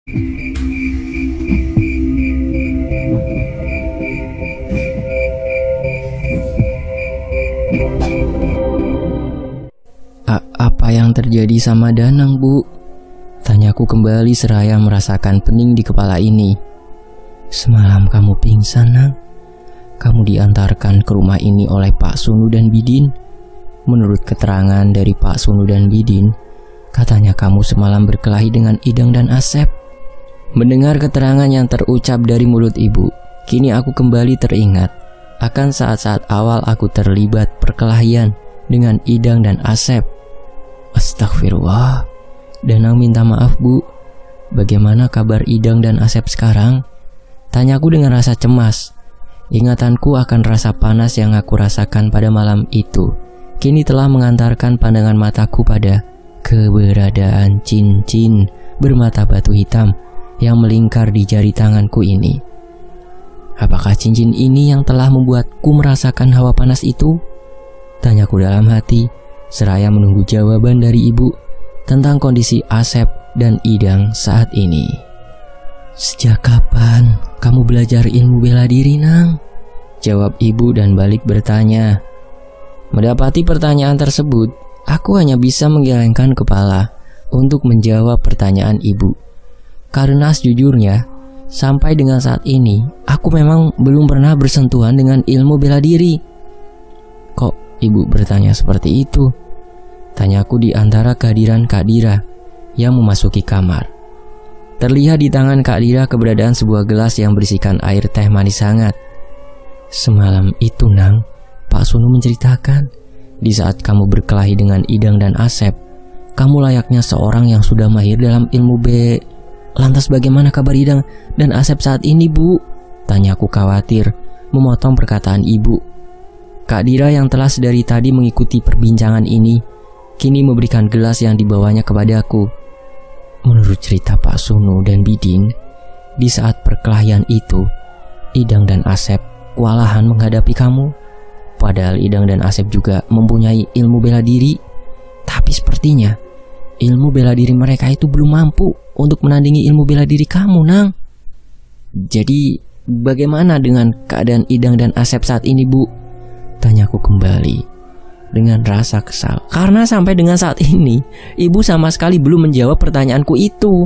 Apa yang terjadi sama Danang, Bu? Tanyaku kembali seraya merasakan pening di kepala ini. Semalam kamu pingsan, Nang. Kamu diantarkan ke rumah ini oleh Pak Sunu dan Bidin. Menurut keterangan dari Pak Sunu dan Bidin, katanya kamu semalam berkelahi dengan Idang dan Asep. Mendengar keterangan yang terucap dari mulut ibu, kini aku kembali teringat akan saat-saat awal aku terlibat perkelahian dengan Idang dan Asep. Astagfirullah. Danang minta maaf, Bu. Bagaimana kabar Idang dan Asep sekarang? Tanyaku dengan rasa cemas. Ingatanku akan rasa panas yang aku rasakan pada malam itu kini telah mengantarkan pandangan mataku pada keberadaan cincin bermata batu hitam yang melingkar di jari tanganku ini. Apakah cincin ini yang telah membuatku merasakan hawa panas itu? Tanyaku dalam hati, seraya menunggu jawaban dari ibu tentang kondisi Asep dan Idang saat ini. Sejak kapan kamu belajar ilmu bela diri, Nang? Jawab ibu dan balik bertanya. Mendapati pertanyaan tersebut, aku hanya bisa menggelengkan kepala untuk menjawab pertanyaan ibu. Karena sejujurnya, sampai dengan saat ini, aku memang belum pernah bersentuhan dengan ilmu bela diri. Kok ibu bertanya seperti itu? Tanyaku di antara kehadiran Kak Dira yang memasuki kamar. Terlihat di tangan Kak Dira keberadaan sebuah gelas yang berisikan air teh manis hangat. Semalam itu, Nang, Pak Sunu menceritakan, di saat kamu berkelahi dengan Idang dan Asep, kamu layaknya seorang yang sudah mahir dalam ilmu Lantas bagaimana kabar Idang dan Asep saat ini, Bu? Tanyaku khawatir memotong perkataan ibu. Kak Dira yang telah sedari tadi mengikuti perbincangan ini kini memberikan gelas yang dibawanya kepadaku. Menurut cerita Pak Sunu dan Bidin, di saat perkelahian itu, Idang dan Asep kewalahan menghadapi kamu. Padahal Idang dan Asep juga mempunyai ilmu bela diri. Tapi sepertinya ilmu bela diri mereka itu belum mampu untuk menandingi ilmu bela diri kamu, Nang. Jadi bagaimana dengan keadaan Idang dan Asep saat ini, Bu? Tanyaku kembali dengan rasa kesal, karena sampai dengan saat ini ibu sama sekali belum menjawab pertanyaanku itu.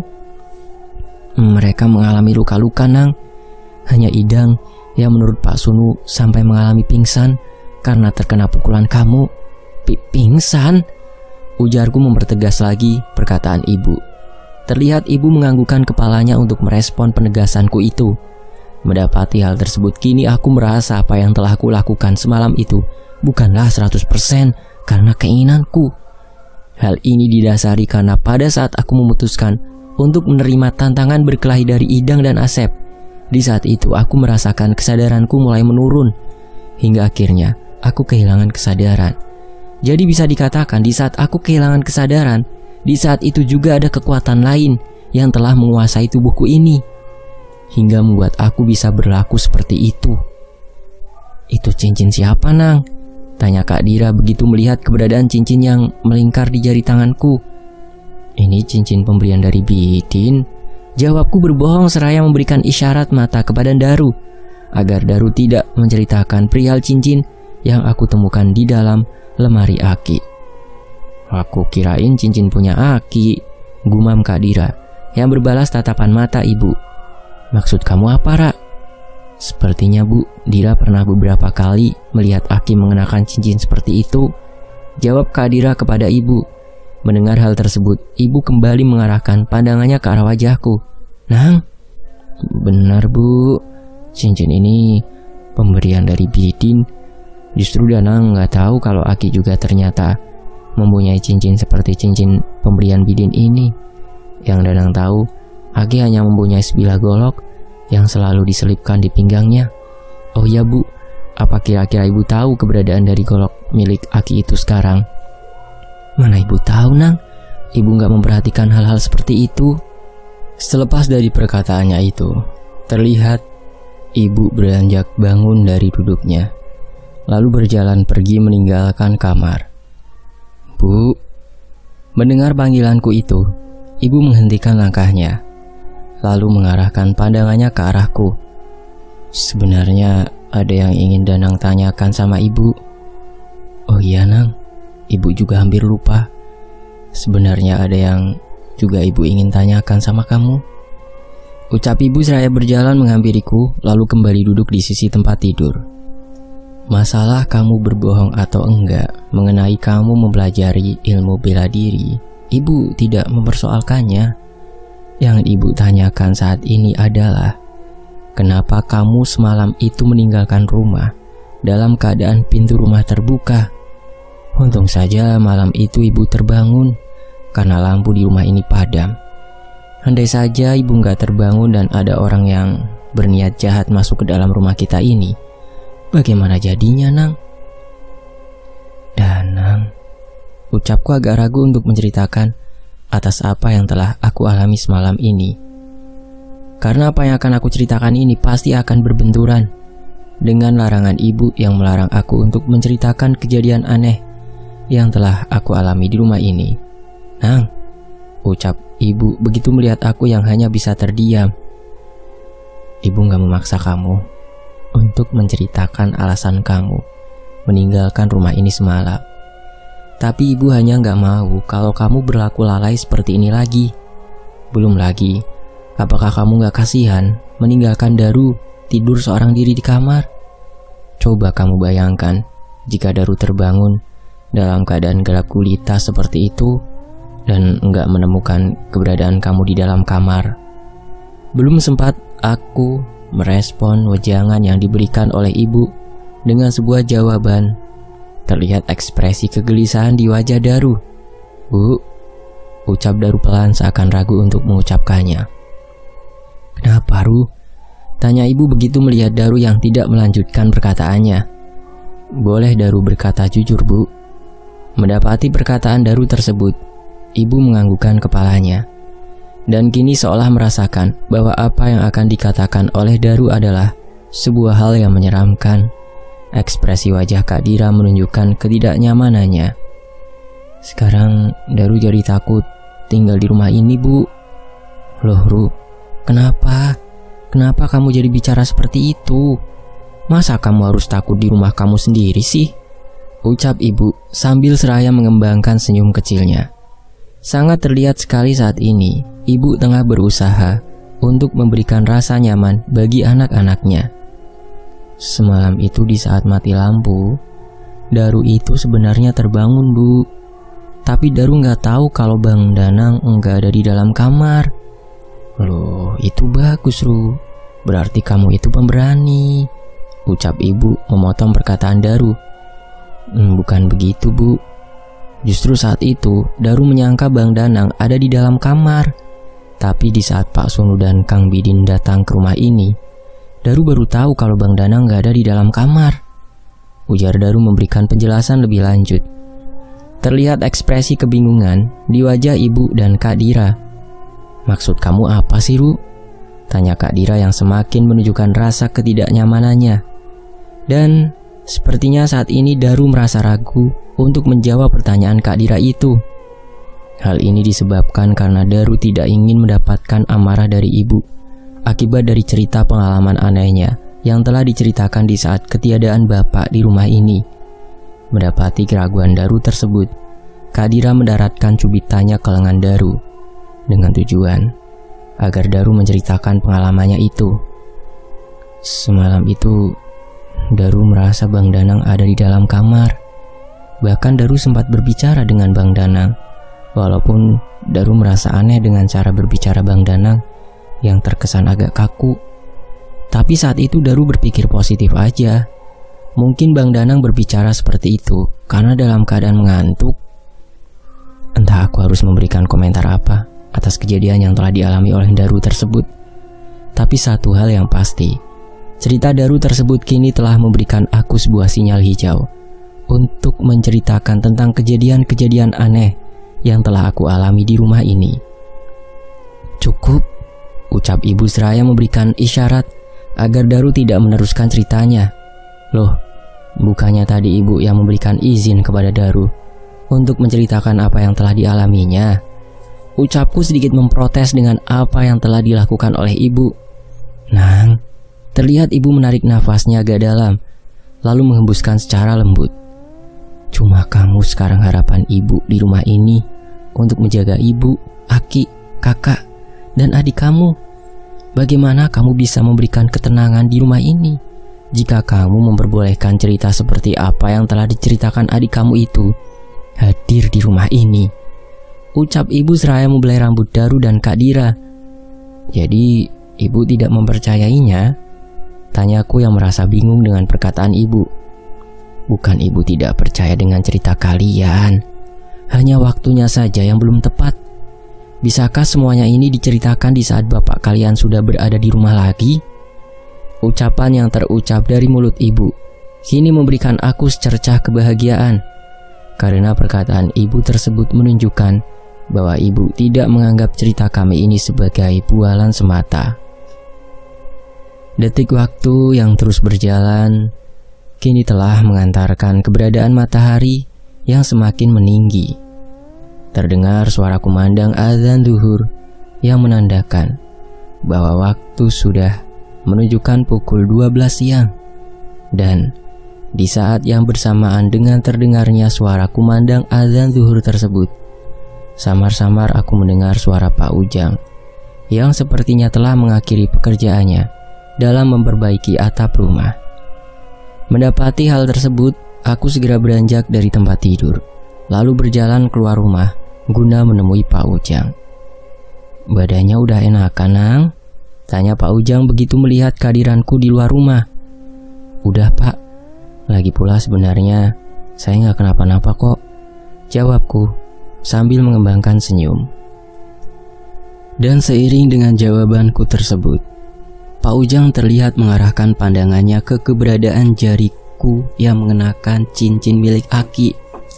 Mereka mengalami luka-luka, Nang. Hanya Idang yang menurut Pak Sunu sampai mengalami pingsan karena terkena pukulan kamu. Pingsan? Ujarku mempertegas lagi perkataan ibu. Terlihat ibu menganggukkan kepalanya untuk merespon penegasanku itu. Mendapati hal tersebut, kini aku merasa apa yang telah aku lakukan semalam itu bukanlah 100% karena keinginanku. Hal ini didasari karena pada saat aku memutuskan untuk menerima tantangan berkelahi dari Idang dan Asep, di saat itu aku merasakan kesadaranku mulai menurun, hingga akhirnya aku kehilangan kesadaran. Jadi bisa dikatakan di saat aku kehilangan kesadaran, di saat itu juga ada kekuatan lain yang telah menguasai tubuhku ini, hingga membuat aku bisa berlaku seperti itu. Itu cincin siapa, Nang? Tanya Kak Dira begitu melihat keberadaan cincin yang melingkar di jari tanganku. Ini cincin pemberian dari Bidin. Jawabku berbohong seraya memberikan isyarat mata kepada Daru agar Daru tidak menceritakan perihal cincin yang aku temukan di dalam lemari Aki. Aku kirain cincin punya Aki, gumam Kak Dira yang berbalas tatapan mata ibu. Maksud kamu apa, Ra? Sepertinya, Bu, Dira pernah beberapa kali melihat Aki mengenakan cincin seperti itu. Jawab Kak Dira kepada ibu. Mendengar hal tersebut, ibu kembali mengarahkan pandangannya ke arah wajahku. Nang, benar, Bu, cincin ini pemberian dari Bidin. Justru Danang nggak tahu kalau Aki juga ternyata mempunyai cincin seperti cincin pemberian Bidin ini. Yang Danang tahu, Aki hanya mempunyai sebilah golok yang selalu diselipkan di pinggangnya. Oh ya, Bu, apa kira-kira ibu tahu keberadaan dari golok milik Aki itu sekarang? Mana ibu tahu, Nang? Ibu nggak memperhatikan hal-hal seperti itu. Selepas dari perkataannya itu, terlihat ibu beranjak bangun dari duduknya, lalu berjalan pergi meninggalkan kamar. Bu, mendengar panggilanku itu, ibu menghentikan langkahnya. lalu mengarahkan pandangannya ke arahku. Sebenarnya ada yang ingin Danang tanyakan sama ibu. Oh iya Nang, ibu juga hampir lupa. Sebenarnya ada yang juga ibu ingin tanyakan sama kamu. Ucap ibu seraya berjalan menghampiriku, lalu kembali duduk di sisi tempat tidur. Masalah kamu berbohong atau enggak mengenai kamu mempelajari ilmu bela diri, ibu tidak mempersoalkannya. Yang ibu tanyakan saat ini adalah, kenapa kamu semalam itu meninggalkan rumah dalam keadaan pintu rumah terbuka? Untung saja malam itu ibu terbangun karena lampu di rumah ini padam. Andai saja ibu nggak terbangun dan ada orang yang berniat jahat masuk ke dalam rumah kita ini, bagaimana jadinya, Nang? Danang, ucapku agak ragu untuk menceritakan atas apa yang telah aku alami semalam ini. Karena apa yang akan aku ceritakan ini pasti akan berbenturan dengan larangan ibu yang melarang aku untuk menceritakan kejadian aneh yang telah aku alami di rumah ini. Nang, ucap ibu begitu melihat aku yang hanya bisa terdiam. Ibu gak memaksa kamu untuk menceritakan alasan kamu meninggalkan rumah ini semalam. Tapi ibu hanya gak mau kalau kamu berlaku lalai seperti ini lagi. Belum lagi, apakah kamu gak kasihan meninggalkan Daru tidur seorang diri di kamar? Coba kamu bayangkan jika Daru terbangun dalam keadaan gelap gulita seperti itu dan gak menemukan keberadaan kamu di dalam kamar. Belum sempat aku merespon wejangan yang diberikan oleh ibu dengan sebuah jawaban, terlihat ekspresi kegelisahan di wajah Daru. Bu, ucap Daru pelan seakan ragu untuk mengucapkannya. Kenapa, Ru? Tanya ibu begitu melihat Daru yang tidak melanjutkan perkataannya. Boleh Daru berkata jujur, Bu? Mendapati perkataan Daru tersebut, ibu menganggukkan kepalanya. Dan kini seolah merasakan bahwa apa yang akan dikatakan oleh Daru adalah sebuah hal yang menyeramkan. Ekspresi wajah Kak Dira menunjukkan ketidaknyamanannya. Sekarang Daru jadi takut tinggal di rumah ini, Bu. Loh, Ru, kenapa? Kenapa kamu jadi bicara seperti itu? Masa kamu harus takut di rumah kamu sendiri sih? Ucap ibu sambil seraya mengembangkan senyum kecilnya. Sangat terlihat sekali saat ini ibu tengah berusaha untuk memberikan rasa nyaman bagi anak-anaknya. Semalam itu di saat mati lampu, Daru itu sebenarnya terbangun, Bu. Tapi Daru nggak tahu kalau Bang Danang nggak ada di dalam kamar. Loh, itu bagus, Ru. Berarti kamu itu pemberani, ucap ibu memotong perkataan Daru. Bukan begitu, Bu. Justru saat itu Daru menyangka Bang Danang ada di dalam kamar. Tapi di saat Pak Sunu dan Kang Bidin datang ke rumah ini, Daru baru tahu kalau Bang Danang gak ada di dalam kamar. Ujar Daru memberikan penjelasan lebih lanjut. Terlihat ekspresi kebingungan di wajah ibu dan Kak Dira. Maksud kamu apa sih, Ru? Tanya Kak Dira yang semakin menunjukkan rasa ketidaknyamanannya. Dan sepertinya saat ini Daru merasa ragu untuk menjawab pertanyaan Kak Dira itu. Hal ini disebabkan karena Daru tidak ingin mendapatkan amarah dari ibu akibat dari cerita pengalaman anehnya yang telah diceritakan di saat ketiadaan bapak di rumah ini. Mendapati keraguan Daru tersebut, Kak Dira mendaratkan cubitannya ke lengan Daru dengan tujuan agar Daru menceritakan pengalamannya itu. Semalam itu Daru merasa Bang Danang ada di dalam kamar. Bahkan Daru sempat berbicara dengan Bang Danang. Walaupun Daru merasa aneh dengan cara berbicara Bang Danang yang terkesan agak kaku. Tapi saat itu Daru berpikir positif aja. Mungkin Bang Danang berbicara seperti itu karena dalam keadaan mengantuk. Entah aku harus memberikan komentar apa atas kejadian yang telah dialami oleh Daru tersebut. Tapi satu hal yang pasti, cerita Daru tersebut kini telah memberikan aku sebuah sinyal hijau untuk menceritakan tentang kejadian-kejadian aneh yang telah aku alami di rumah ini. Cukup, ucap ibu seraya memberikan isyarat agar Daru tidak meneruskan ceritanya. Loh, bukannya tadi ibu yang memberikan izin kepada Daru untuk menceritakan apa yang telah dialaminya? Ucapku sedikit memprotes dengan apa yang telah dilakukan oleh ibu. Nang, terlihat ibu menarik nafasnya agak dalam, lalu menghembuskan secara lembut. Cuma kamu sekarang harapan ibu di rumah ini untuk menjaga ibu, Aki, kakak, dan adik kamu. Bagaimana kamu bisa memberikan ketenangan di rumah ini jika kamu memperbolehkan cerita seperti apa yang telah diceritakan adik kamu itu hadir di rumah ini? Ucap ibu seraya membelai rambut Daru dan Kak Dira. Jadi ibu tidak mempercayainya? Tanyaku yang merasa bingung dengan perkataan ibu. Bukan ibu tidak percaya dengan cerita kalian, hanya waktunya saja yang belum tepat. Bisakah semuanya ini diceritakan di saat bapak kalian sudah berada di rumah lagi? Ucapan yang terucap dari mulut ibu kini memberikan aku secercah kebahagiaan, karena perkataan ibu tersebut menunjukkan bahwa ibu tidak menganggap cerita kami ini sebagai bualan semata. Detik waktu yang terus berjalan kini telah mengantarkan keberadaan matahari yang semakin meninggi. Terdengar suara kumandang azan zuhur yang menandakan bahwa waktu sudah menunjukkan pukul 12 siang. Dan di saat yang bersamaan dengan terdengarnya suara kumandang azan zuhur tersebut, samar-samar aku mendengar suara Pak Ujang yang sepertinya telah mengakhiri pekerjaannya dalam memperbaiki atap rumah. Mendapati hal tersebut, aku segera beranjak dari tempat tidur, lalu berjalan keluar rumah guna menemui Pak Ujang. Badannya udah enakan, Nang? Tanya Pak Ujang begitu melihat kehadiranku di luar rumah. Udah, Pak. Lagi pula sebenarnya saya nggak kenapa-napa kok, jawabku sambil mengembangkan senyum. Dan seiring dengan jawabanku tersebut, Pak Ujang terlihat mengarahkan pandangannya ke keberadaan jariku yang mengenakan cincin milik Aki.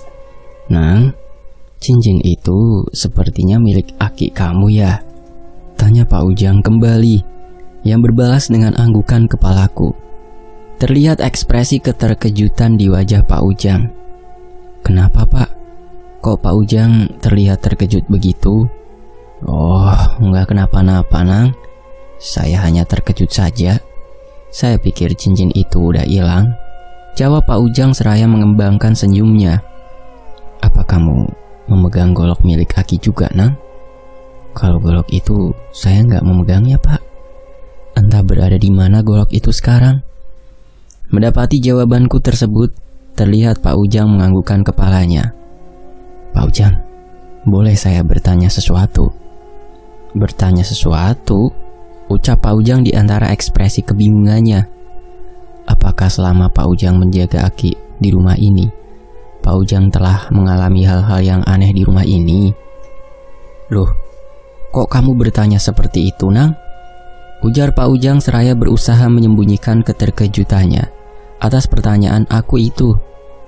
Nang, cincin itu sepertinya milik Aki kamu ya? Tanya Pak Ujang kembali, yang berbalas dengan anggukan kepalaku. Terlihat ekspresi keterkejutan di wajah Pak Ujang. Kenapa, Pak? Kok Pak Ujang terlihat terkejut begitu? Oh, enggak kenapa-napa, Nang. Saya hanya terkejut saja. Saya pikir cincin itu udah hilang, jawab Pak Ujang seraya mengembangkan senyumnya. Apa kamu memegang golok milik Aki juga, Nang? Kalau golok itu saya nggak memegangnya, Pak. Entah berada di mana golok itu sekarang. Mendapati jawabanku tersebut, terlihat Pak Ujang menganggukkan kepalanya. Pak Ujang, boleh saya bertanya sesuatu? Bertanya sesuatu? Ucap Pak Ujang di antara ekspresi kebingungannya. Apakah selama Pak Ujang menjaga Aki di rumah ini, Pak Ujang telah mengalami hal-hal yang aneh di rumah ini? Loh, kok kamu bertanya seperti itu, Nang? Ujar Pak Ujang seraya berusaha menyembunyikan keterkejutannya atas pertanyaan aku itu.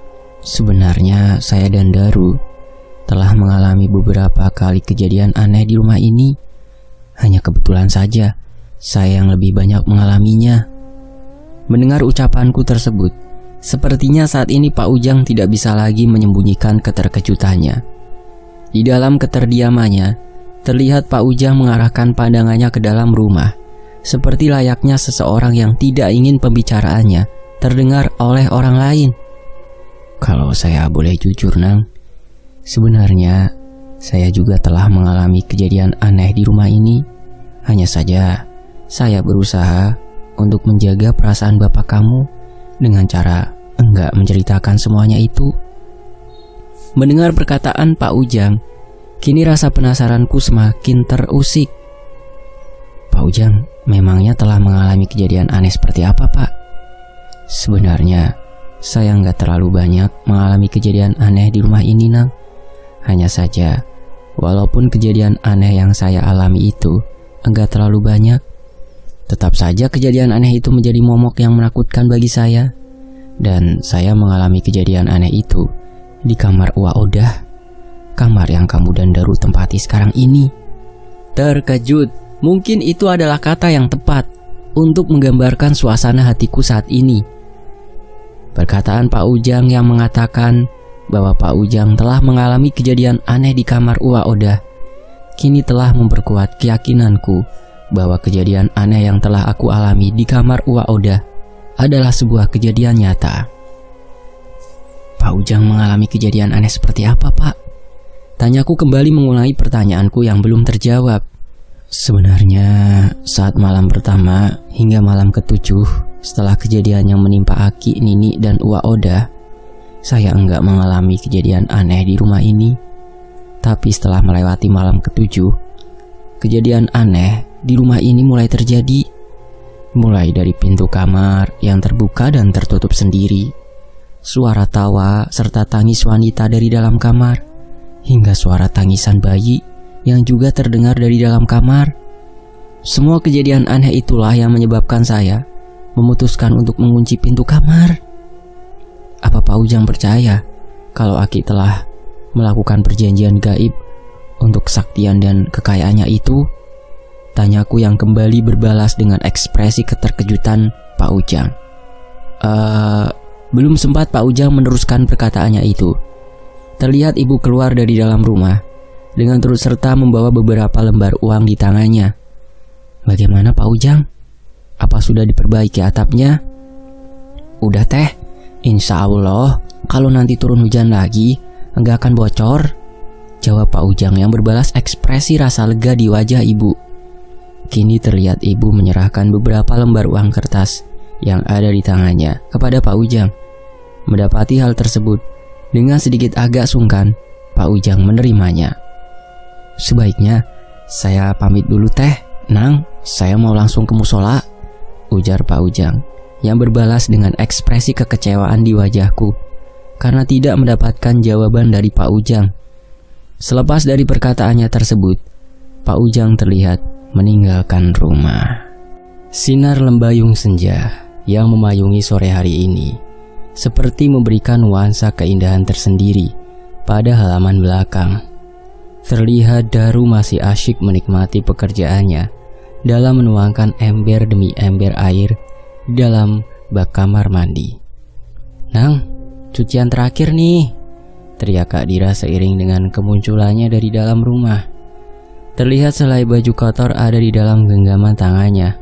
Sebenarnya saya dan Daru telah mengalami beberapa kali kejadian aneh di rumah ini. Hanya kebetulan saja saya yang lebih banyak mengalaminya. Mendengar ucapanku tersebut, sepertinya saat ini Pak Ujang tidak bisa lagi menyembunyikan keterkejutannya. Di dalam keterdiamannya, terlihat Pak Ujang mengarahkan pandangannya ke dalam rumah, seperti layaknya seseorang yang tidak ingin pembicaraannya terdengar oleh orang lain. Kalau saya boleh jujur, Nang, sebenarnya saya juga telah mengalami kejadian aneh di rumah ini. Hanya saja saya berusaha untuk menjaga perasaan bapak kamu dengan cara enggak menceritakan semuanya itu. Mendengar perkataan Pak Ujang, kini rasa penasaranku semakin terusik. Pak Ujang memangnya telah mengalami kejadian aneh seperti apa, Pak? Sebenarnya saya nggak terlalu banyak mengalami kejadian aneh di rumah ini, Nang. Hanya saja, walaupun kejadian aneh yang saya alami itu enggak terlalu banyak, tetap saja kejadian aneh itu menjadi momok yang menakutkan bagi saya. Dan saya mengalami kejadian aneh itu di kamar Uwa Odah, kamar yang kamu dan Daru tempati sekarang ini. Terkejut, mungkin itu adalah kata yang tepat untuk menggambarkan suasana hatiku saat ini. Perkataan Pak Ujang yang mengatakan bahwa Pak Ujang telah mengalami kejadian aneh di kamar Uwa Odah kini telah memperkuat keyakinanku bahwa kejadian aneh yang telah aku alami di kamar Uwa Oda adalah sebuah kejadian nyata. Pak Ujang mengalami kejadian aneh seperti apa, Pak? Tanyaku kembali mengulangi pertanyaanku yang belum terjawab. Sebenarnya saat malam pertama hingga malam ketujuh setelah kejadian yang menimpa Aki, Nini, dan Uwa Oda, saya enggak mengalami kejadian aneh di rumah ini. Tapi setelah melewati malam ketujuh, kejadian aneh di rumah ini mulai terjadi. Mulai dari pintu kamar yang terbuka dan tertutup sendiri, suara tawa serta tangis wanita dari dalam kamar, hingga suara tangisan bayi yang juga terdengar dari dalam kamar. Semua kejadian aneh itulah yang menyebabkan saya memutuskan untuk mengunci pintu kamar. Apa Pak Ujang percaya kalau Aki telah melakukan perjanjian gaib untuk kesaktian dan kekayaannya itu? Tanyaku yang kembali berbalas dengan ekspresi keterkejutan Pak Ujang. Belum sempat Pak Ujang meneruskan perkataannya itu, terlihat ibu keluar dari dalam rumah dengan turut serta membawa beberapa lembar uang di tangannya. Bagaimana Pak Ujang? Apa sudah diperbaiki atapnya? Udah teh, insya Allah kalau nanti turun hujan lagi enggak akan bocor, jawab Pak Ujang yang berbalas ekspresi rasa lega di wajah ibu. Kini terlihat ibu menyerahkan beberapa lembar uang kertas yang ada di tangannya kepada Pak Ujang. Mendapati hal tersebut, dengan sedikit agak sungkan, Pak Ujang menerimanya. Sebaiknya saya pamit dulu teh, Nang, saya mau langsung ke musola, ujar Pak Ujang yang berbalas dengan ekspresi kekecewaan di wajahku karena tidak mendapatkan jawaban dari Pak Ujang. Selepas dari perkataannya tersebut, Pak Ujang terlihat meninggalkan rumah. Sinar lembayung senja yang memayungi sore hari ini seperti memberikan nuansa keindahan tersendiri pada halaman belakang. Terlihat Daru masih asyik menikmati pekerjaannya dalam menuangkan ember demi ember air dalam bak kamar mandi. Nang, cucian terakhir nih, teriak Kak Dira seiring dengan kemunculannya dari dalam rumah. Terlihat selai baju kotor ada di dalam genggaman tangannya.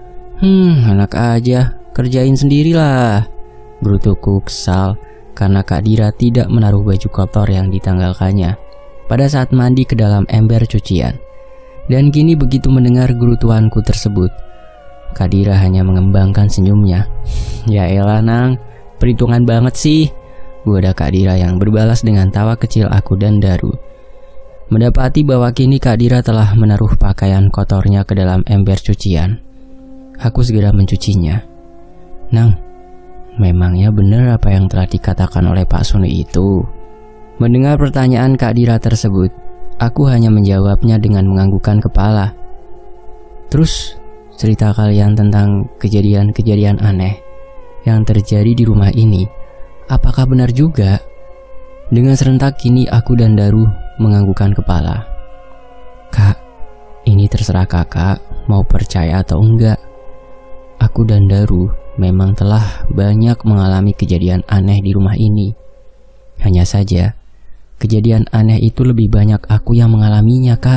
Enak aja, kerjain sendirilah, berutuku kesal karena Kak Dira tidak menaruh baju kotor yang ditanggalkannya pada saat mandi ke dalam ember cucian. Dan kini begitu mendengar gerutuanku tersebut, Kak Dira hanya mengembangkan senyumnya. Ya elah Nang, perhitungan banget sih, goda Kak Dira yang berbalas dengan tawa kecil aku dan Daru. Mendapati bahwa kini Kak Dira telah menaruh pakaian kotornya ke dalam ember cucian, aku segera mencucinya. Nang, memangnya benar apa yang telah dikatakan oleh Pak Suni itu? Mendengar pertanyaan Kak Dira tersebut, aku hanya menjawabnya dengan menganggukkan kepala. Terus, cerita kalian tentang kejadian-kejadian aneh yang terjadi di rumah ini, apakah benar juga? Dengan serentak kini aku dan Daru menganggukkan kepala. Kak, ini terserah kakak mau percaya atau enggak. Aku dan Daru memang telah banyak mengalami kejadian aneh di rumah ini. Hanya saja, kejadian aneh itu lebih banyak aku yang mengalaminya, Kak.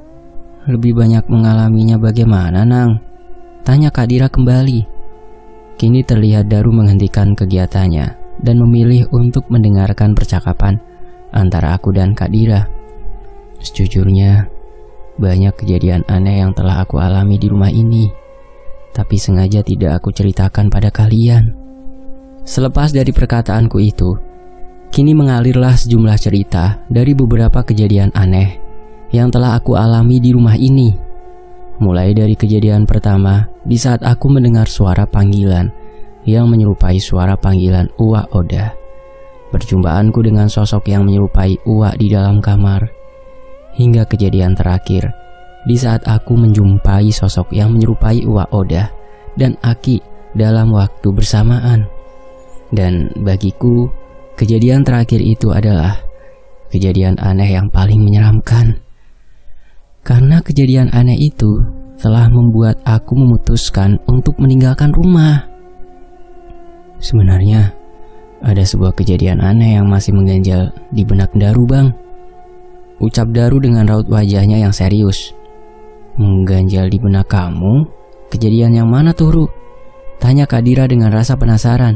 Lebih banyak mengalaminya bagaimana, Nang? Tanya Kak Dira kembali. Kini terlihat Daru menghentikan kegiatannya dan memilih untuk mendengarkan percakapan antara aku dan Kak Dira. Sejujurnya, banyak kejadian aneh yang telah aku alami di rumah ini, tapi sengaja tidak aku ceritakan pada kalian. Selepas dari perkataanku itu, kini mengalirlah sejumlah cerita dari beberapa kejadian aneh yang telah aku alami di rumah ini. Mulai dari kejadian pertama di saat aku mendengar suara panggilan yang menyerupai suara panggilan Uwa Oda. Perjumpaanku dengan sosok yang menyerupai Uwa di dalam kamar. Hingga kejadian terakhir di saat aku menjumpai sosok yang menyerupai Uwa Oda dan Aki dalam waktu bersamaan. Dan bagiku, kejadian terakhir itu adalah kejadian aneh yang paling menyeramkan. Karena kejadian aneh itu telah membuat aku memutuskan untuk meninggalkan rumah. Sebenarnya, ada sebuah kejadian aneh yang masih mengganjal di benak Daru, Bang. ucap Daru dengan raut wajahnya yang serius. Mengganjal di benak kamu? Kejadian yang mana tuh, Ru? Tanya Kak Dira dengan rasa penasaran.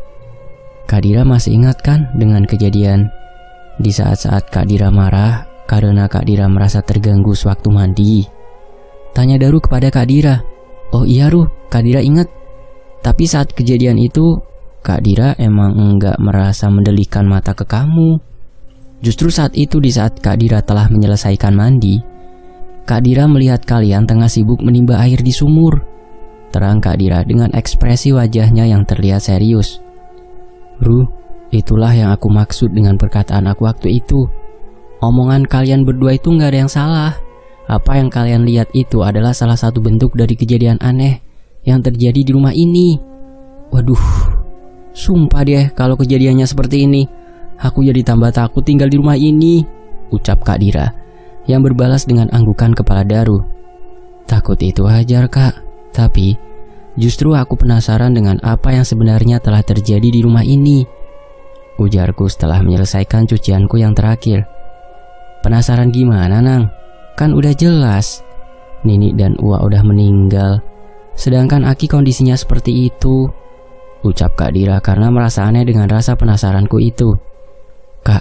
Kak Dira masih ingat kan dengan kejadian di saat-saat Kak Dira marah karena Kak Dira merasa terganggu sewaktu mandi? Tanya Daru kepada Kak Dira. Oh iya, Ru, Kak Dira ingat. Tapi saat kejadian itu Kak Dira emang enggak merasa mendelikan mata ke kamu. Justru saat itu, di saat Kak Dira telah menyelesaikan mandi, Kak Dira melihat kalian tengah sibuk menimba air di sumur. Terang Kak Dira dengan ekspresi wajahnya yang terlihat serius. Ru, itulah yang aku maksud dengan perkataan aku waktu itu. Omongan kalian berdua itu nggak ada yang salah. Apa yang kalian lihat itu adalah salah satu bentuk dari kejadian aneh yang terjadi di rumah ini. Waduh, sumpah deh kalau kejadiannya seperti ini. Aku jadi tambah takut tinggal di rumah ini, ucap Kak Dira yang berbalas dengan anggukan kepala Daru. Takut itu wajar, Kak. Tapi justru aku penasaran dengan apa yang sebenarnya telah terjadi di rumah ini, ujarku setelah menyelesaikan cucianku yang terakhir. Penasaran gimana, Nang? Kan udah jelas Nini dan Uwa udah meninggal, sedangkan Aki kondisinya seperti itu, ucap Kak Dira karena merasa aneh dengan rasa penasaranku itu. Kak,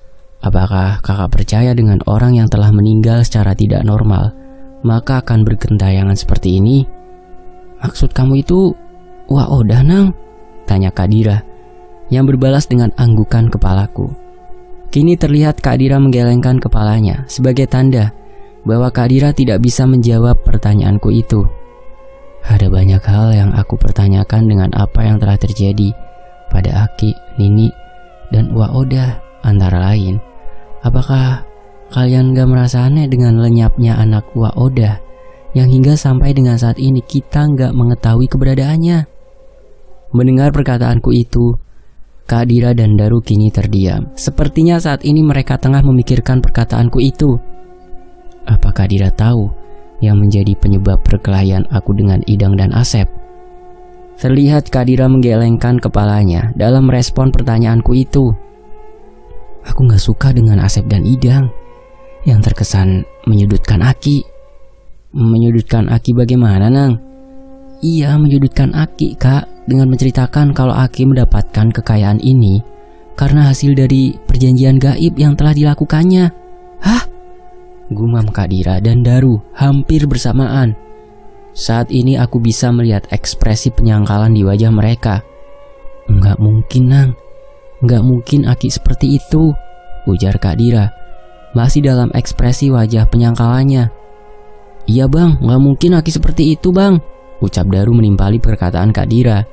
apakah kakak percaya dengan orang yang telah meninggal secara tidak normal maka akan bergentayangan seperti ini? Maksud kamu itu Wah udah, Nang? Tanya Kak Dira yang berbalas dengan anggukan kepalaku. Kini terlihat Kak Dira menggelengkan kepalanya sebagai tanda bahwa Kak Dira tidak bisa menjawab pertanyaanku itu. Ada banyak hal yang aku pertanyakan dengan apa yang telah terjadi pada Aki, Nini, dan Wak Oda. Antara lain, apakah kalian gak merasa aneh dengan lenyapnya anak Wak Oda yang hingga sampai dengan saat ini kita gak mengetahui keberadaannya? Mendengar perkataanku itu, Kak Dira dan Daru kini terdiam. Sepertinya saat ini mereka tengah memikirkan perkataanku itu. Apa Kak Dira tahu yang menjadi penyebab perkelahian aku dengan Idang dan Asep? Terlihat Kak Dira menggelengkan kepalanya dalam respon pertanyaanku itu. Aku gak suka dengan Asep dan Idang yang terkesan menyudutkan Aki. Menyudutkan Aki bagaimana, Nang? Iya, menyudutkan Aki, Kak, dengan menceritakan kalau Aki mendapatkan kekayaan ini karena hasil dari perjanjian gaib yang telah dilakukannya. Hah? Gumam Kak Dira dan Daru hampir bersamaan. Saat ini aku bisa melihat ekspresi penyangkalan di wajah mereka. Enggak mungkin, Nang. Enggak mungkin Aki seperti itu, ujar Kak Dira, masih dalam ekspresi wajah penyangkalannya. Iya bang, enggak mungkin Aki seperti itu bang, ucap Daru menimpali perkataan Kak Dira.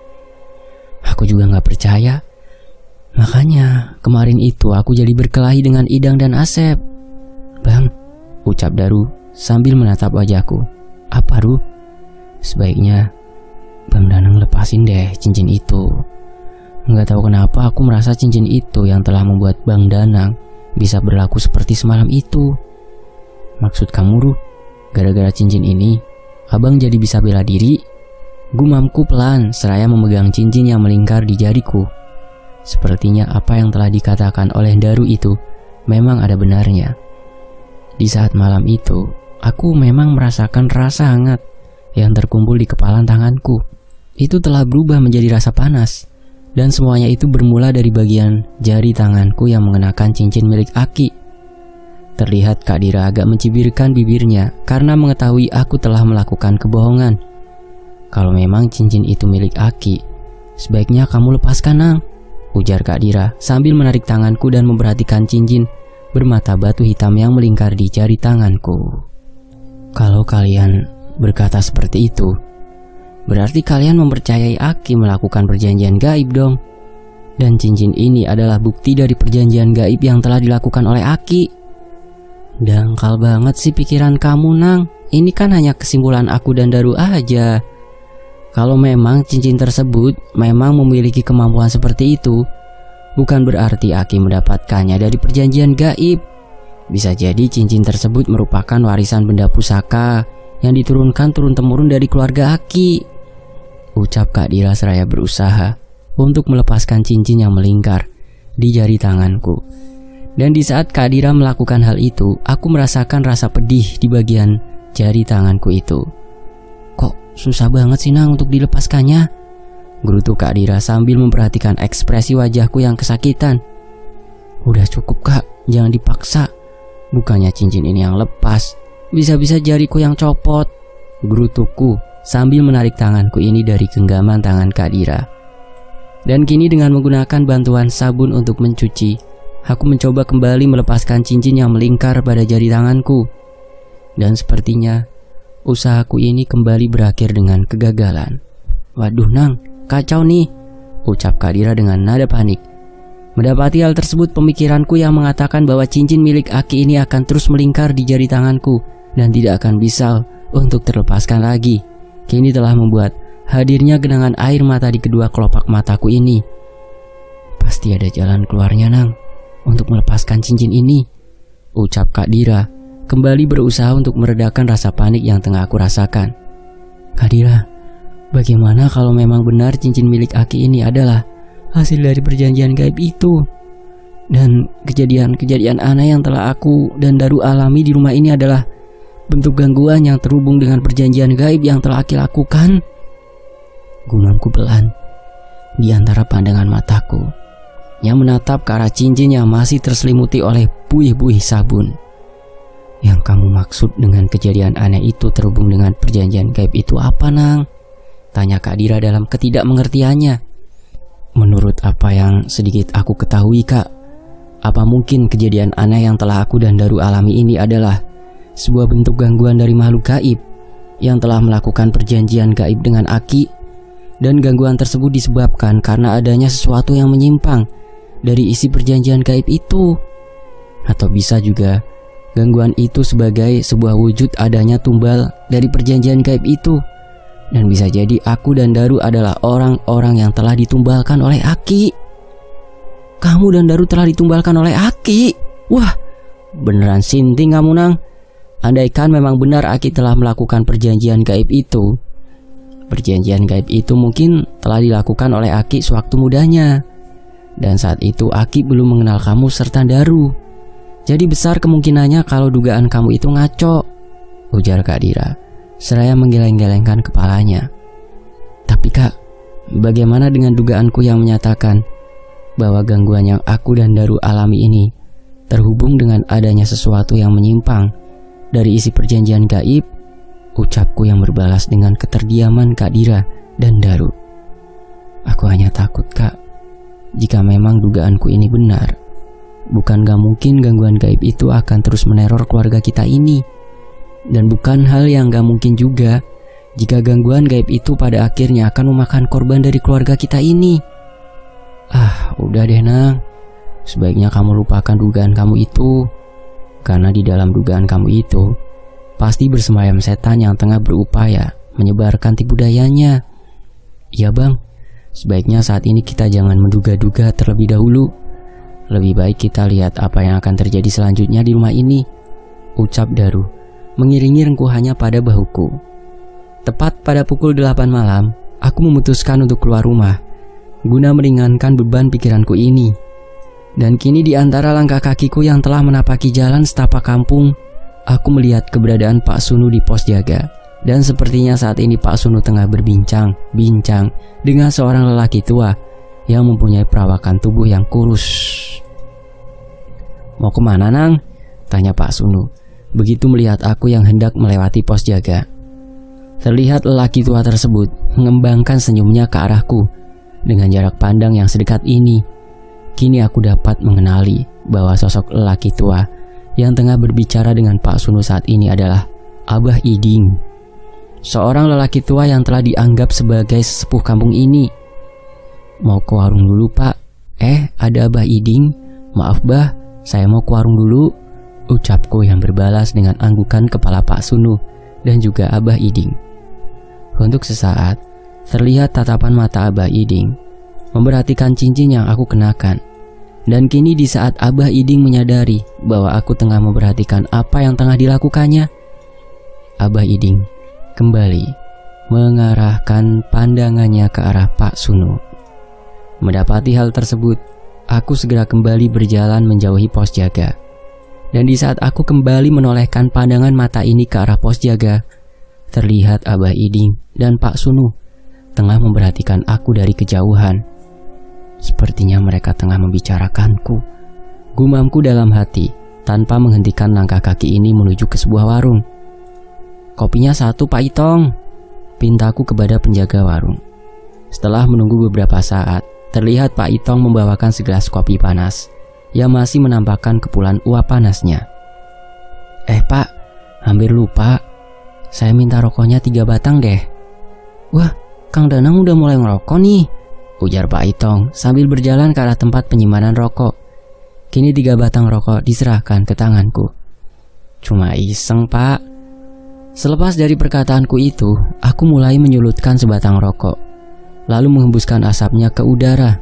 Aku juga enggak percaya. Makanya kemarin itu aku jadi berkelahi dengan Idang dan Asep. Bang, ucap Daru sambil menatap wajahku. Apa, Ru? Sebaiknya Bang Danang lepasin deh cincin itu. Nggak tahu kenapa aku merasa cincin itu yang telah membuat Bang Danang bisa berlaku seperti semalam itu. Maksud kamu, Ru, gara-gara cincin ini Abang jadi bisa bela diri? Gumamku pelan seraya memegang cincin yang melingkar di jariku. Sepertinya apa yang telah dikatakan oleh Daru itu memang ada benarnya. Di saat malam itu, aku memang merasakan rasa hangat yang terkumpul di kepalan tanganku. Itu telah berubah menjadi rasa panas. Dan semuanya itu bermula dari bagian jari tanganku yang mengenakan cincin milik Aki. Terlihat Kak Dira agak mencibirkan bibirnya karena mengetahui aku telah melakukan kebohongan. Kalau memang cincin itu milik Aki, sebaiknya kamu lepaskan, Nang, ujar Kak Dira sambil menarik tanganku dan memperhatikan cincin bermata batu hitam yang melingkar di jari tanganku. Kalau kalian berkata seperti itu, berarti kalian mempercayai Aki melakukan perjanjian gaib dong. Dan cincin ini adalah bukti dari perjanjian gaib yang telah dilakukan oleh Aki. Dangkal banget sih pikiran kamu, Nang. Ini kan hanya kesimpulan aku dan Daru aja. Kalau memang cincin tersebut memang memiliki kemampuan seperti itu, bukan berarti Aki mendapatkannya dari perjanjian gaib. Bisa jadi cincin tersebut merupakan warisan benda pusaka yang diturunkan turun-temurun dari keluarga Aki, ucap Kak Dira seraya berusaha untuk melepaskan cincin yang melingkar di jari tanganku. Dan di saat Kak Dira melakukan hal itu, aku merasakan rasa pedih di bagian jari tanganku itu. Kok susah banget sih Nang untuk dilepaskannya? Gerutu Kak Dira sambil memperhatikan ekspresi wajahku yang kesakitan. Udah cukup Kak, jangan dipaksa. Bukannya cincin ini yang lepas, bisa-bisa jariku yang copot. Gerutuku sambil menarik tanganku ini dari genggaman tangan Kak Dira. Dan kini dengan menggunakan bantuan sabun untuk mencuci, aku mencoba kembali melepaskan cincin yang melingkar pada jari tanganku. Dan sepertinya usahaku ini kembali berakhir dengan kegagalan. Waduh Nang, kacau nih, ucap Kak Dira dengan nada panik. Mendapati hal tersebut, pemikiranku yang mengatakan bahwa cincin milik Aki ini akan terus melingkar di jari tanganku dan tidak akan bisa untuk terlepaskan lagi, kini telah membuat hadirnya genangan air mata di kedua kelopak mataku ini. Pasti ada jalan keluarnya Nang untuk melepaskan cincin ini, ucap Kak Dira, kembali berusaha untuk meredakan rasa panik yang tengah aku rasakan. Kak Dira, bagaimana kalau memang benar cincin milik Aki ini adalah hasil dari perjanjian gaib itu? Dan kejadian-kejadian aneh yang telah aku dan Daru alami di rumah ini adalah bentuk gangguan yang terhubung dengan perjanjian gaib yang telah Aki lakukan. Gumamku pelan di antara pandangan mataku yang menatap ke arah cincin yang masih terselimuti oleh buih-buih sabun. Yang kamu maksud dengan kejadian aneh itu terhubung dengan perjanjian gaib itu apa Nang? Tanya Kak Dira dalam ketidakmengertiannya. Menurut apa yang sedikit aku ketahui Kak, apa mungkin kejadian aneh yang telah aku dan Daru alami ini adalah sebuah bentuk gangguan dari makhluk gaib yang telah melakukan perjanjian gaib dengan Aki, dan gangguan tersebut disebabkan karena adanya sesuatu yang menyimpang dari isi perjanjian gaib itu. Atau bisa juga gangguan itu sebagai sebuah wujud adanya tumbal dari perjanjian gaib itu, dan bisa jadi aku dan Daru adalah orang-orang yang telah ditumbalkan oleh Aki. Kamu dan Daru telah ditumbalkan oleh Aki? Wah, beneran sinting kamu Nang. Andaikan memang benar Aki telah melakukan perjanjian gaib itu, perjanjian gaib itu mungkin telah dilakukan oleh Aki sewaktu mudanya, dan saat itu Aki belum mengenal kamu serta Daru. Jadi besar kemungkinannya kalau dugaan kamu itu ngaco, ujar Kak Dira seraya menggeleng-gelengkan kepalanya. Tapi Kak, bagaimana dengan dugaanku yang menyatakan bahwa gangguan yang aku dan Daru alami ini terhubung dengan adanya sesuatu yang menyimpang dari isi perjanjian gaib? Ucapku yang berbalas dengan keterdiaman Kak Dira dan Daru. Aku hanya takut Kak, jika memang dugaanku ini benar, bukan gak mungkin gangguan gaib itu akan terus meneror keluarga kita ini. Dan bukan hal yang gak mungkin juga jika gangguan gaib itu pada akhirnya akan memakan korban dari keluarga kita ini. Udah deh Nang, sebaiknya kamu lupakan dugaan kamu itu, karena di dalam dugaan kamu itu pasti bersemayam setan yang tengah berupaya menyebarkan tipu dayanya. Iya Bang, sebaiknya saat ini kita jangan menduga-duga terlebih dahulu. Lebih baik kita lihat apa yang akan terjadi selanjutnya di rumah ini, ucap Daru mengiringi rengkuhannya pada bahuku. Tepat pada pukul 8 malam, aku memutuskan untuk keluar rumah guna meringankan beban pikiranku ini. Dan kini di antara langkah kakiku yang telah menapaki jalan setapak kampung, aku melihat keberadaan Pak Sunu di pos jaga. Dan sepertinya saat ini Pak Sunu tengah berbincang-bincang dengan seorang lelaki tua yang mempunyai perawakan tubuh yang kurus. Mau kemana Nang? Tanya Pak Sunu begitu melihat aku yang hendak melewati pos jaga. Terlihat lelaki tua tersebut mengembangkan senyumnya ke arahku dengan jarak pandang yang sedekat ini. Kini aku dapat mengenali bahwa sosok lelaki tua yang tengah berbicara dengan Pak Sunu saat ini adalah Abah Iding, seorang lelaki tua yang telah dianggap sebagai sesepuh kampung ini. Mau ke warung dulu Pak? Ada Abah Iding. Maaf Bah, saya mau ke warung dulu, ucapku yang berbalas dengan anggukan kepala Pak Sunu dan juga Abah Iding. Untuk sesaat, terlihat tatapan mata Abah Iding memperhatikan cincin yang aku kenakan. Dan kini di saat Abah Iding menyadari bahwa aku tengah memperhatikan apa yang tengah dilakukannya, Abah Iding kembali mengarahkan pandangannya ke arah Pak Sunu. Mendapati hal tersebut, Aku segera kembali berjalan menjauhi pos jaga. Dan di saat aku kembali menolehkan pandangan mata ini ke arah pos jaga, terlihat Abah Iding dan Pak Sunu tengah memperhatikan aku dari kejauhan. Sepertinya mereka tengah membicarakanku. Gumamku dalam hati tanpa menghentikan langkah kaki ini menuju ke sebuah warung. Kopinya 1 Pak Itong, pintaku kepada penjaga warung. Setelah menunggu beberapa saat, terlihat Pak Itong membawakan segelas kopi panas yang masih menampakkan kepulan uap panasnya. Pak, hampir lupa. Saya minta rokoknya 3 batang deh. Wah, Kang Danang udah mulai ngerokok nih, ujar Pak Itong sambil berjalan ke arah tempat penyimpanan rokok. Kini 3 batang rokok diserahkan ke tanganku. Cuma iseng, Pak. Selepas dari perkataanku itu, aku mulai menyulutkan sebatang rokok, lalu menghembuskan asapnya ke udara.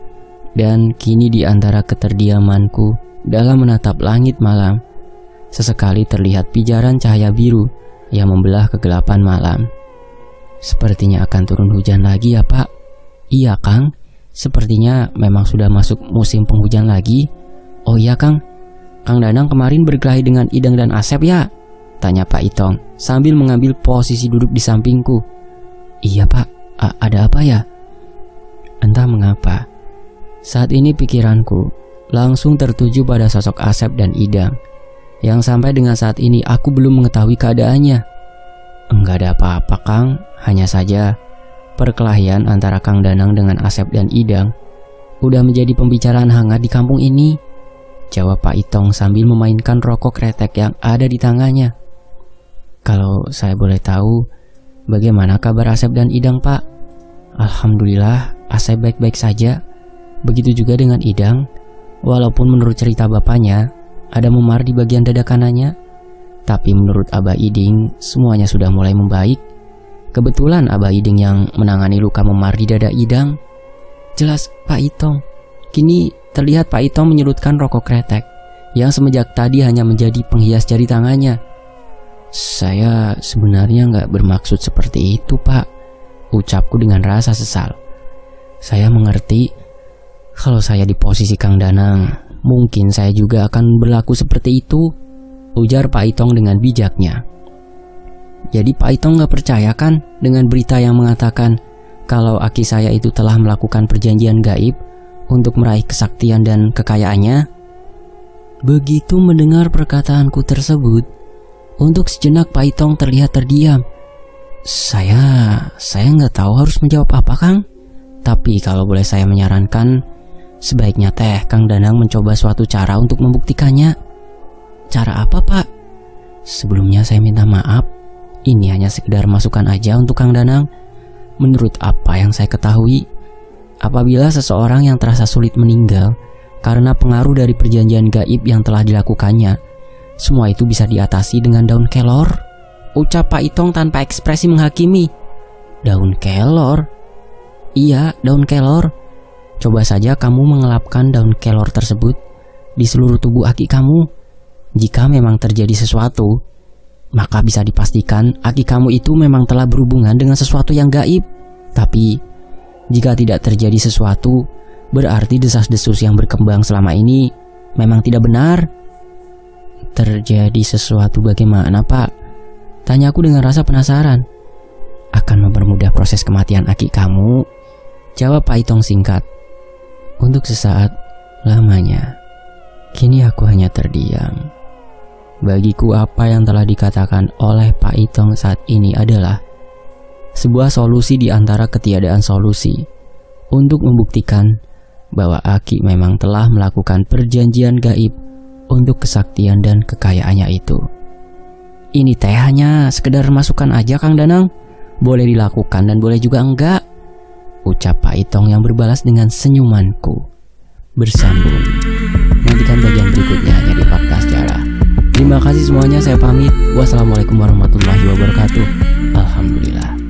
Dan kini di antara keterdiamanku dalam menatap langit malam, sesekali terlihat pijaran cahaya biru yang membelah kegelapan malam. Sepertinya akan turun hujan lagi ya, Pak. Iya, Kang. Sepertinya memang sudah masuk musim penghujan lagi. Oh iya, Kang. Kang Danang kemarin berkelahi dengan Idang dan Asep ya? Tanya Pak Itong sambil mengambil posisi duduk di sampingku. Iya, Pak. Ada apa ya? Entah mengapa, saat ini pikiranku langsung tertuju pada sosok Asep dan Idang, yang sampai dengan saat ini aku belum mengetahui keadaannya. Enggak ada apa-apa, Kang. Hanya saja perkelahian antara Kang Danang dengan Asep dan Idang udah menjadi pembicaraan hangat di kampung ini, jawab Pak Itong sambil memainkan rokok kretek yang ada di tangannya. Kalau saya boleh tahu, bagaimana kabar Asep dan Idang, Pak? Alhamdulillah, Asep baik-baik saja. Begitu juga dengan Idang. Walaupun menurut cerita bapaknya ada memar di bagian dada kanannya, tapi menurut Abah Iding semuanya sudah mulai membaik. Kebetulan Abah Iding yang menangani luka memar di dada Idang. Jelas, Pak Itong. Kini terlihat Pak Itong menyelutkan rokok kretek yang semenjak tadi hanya menjadi penghias jari tangannya. Saya sebenarnya nggak bermaksud seperti itu, Pak, ucapku dengan rasa sesal. Saya mengerti kalau saya di posisi Kang Danang, mungkin saya juga akan berlaku seperti itu, ujar Pak Itong dengan bijaknya. Jadi Pak Itong nggak percaya kan dengan berita yang mengatakan kalau aki saya itu telah melakukan perjanjian gaib untuk meraih kesaktian dan kekayaannya? Begitu mendengar perkataanku tersebut, untuk sejenak Pak Itong terlihat terdiam. Saya nggak tahu harus menjawab apa, Kang. Tapi kalau boleh saya menyarankan, sebaiknya Kang Danang mencoba suatu cara untuk membuktikannya. Cara apa, Pak? Sebelumnya saya minta maaf. Ini hanya sekedar masukan aja untuk Kang Danang. Menurut apa yang saya ketahui, apabila seseorang yang terasa sulit meninggal karena pengaruh dari perjanjian gaib yang telah dilakukannya, semua itu bisa diatasi dengan daun kelor, ucap Pak Itong tanpa ekspresi menghakimi. Daun kelor? Iya, daun kelor. Coba saja kamu mengelapkan daun kelor tersebut di seluruh tubuh aki kamu. Jika memang terjadi sesuatu, maka bisa dipastikan aki kamu itu memang telah berhubungan dengan sesuatu yang gaib. Tapi jika tidak terjadi sesuatu, berarti desas-desus yang berkembang selama ini memang tidak benar. Terjadi sesuatu bagaimana, Pak? Tanyaku dengan rasa penasaran. Akan mempermudah proses kematian aki kamu, jawab Pak Itong singkat. Untuk sesaat lamanya, kini aku hanya terdiam. Bagiku apa yang telah dikatakan oleh Pak Itong saat ini adalah sebuah solusi di antara ketiadaan solusi untuk membuktikan bahwa aki memang telah melakukan perjanjian gaib untuk kesaktian dan kekayaannya itu. Ini hanya sekedar masukan aja, Kang Danang. Boleh dilakukan dan boleh juga enggak, ucap Pak Itong yang berbalas dengan senyumanku. Bersambung. Nantikan bagian berikutnya hanya di Fakta Sejarah. Terima kasih semuanya, saya pamit. Wassalamualaikum warahmatullahi wabarakatuh. Alhamdulillah.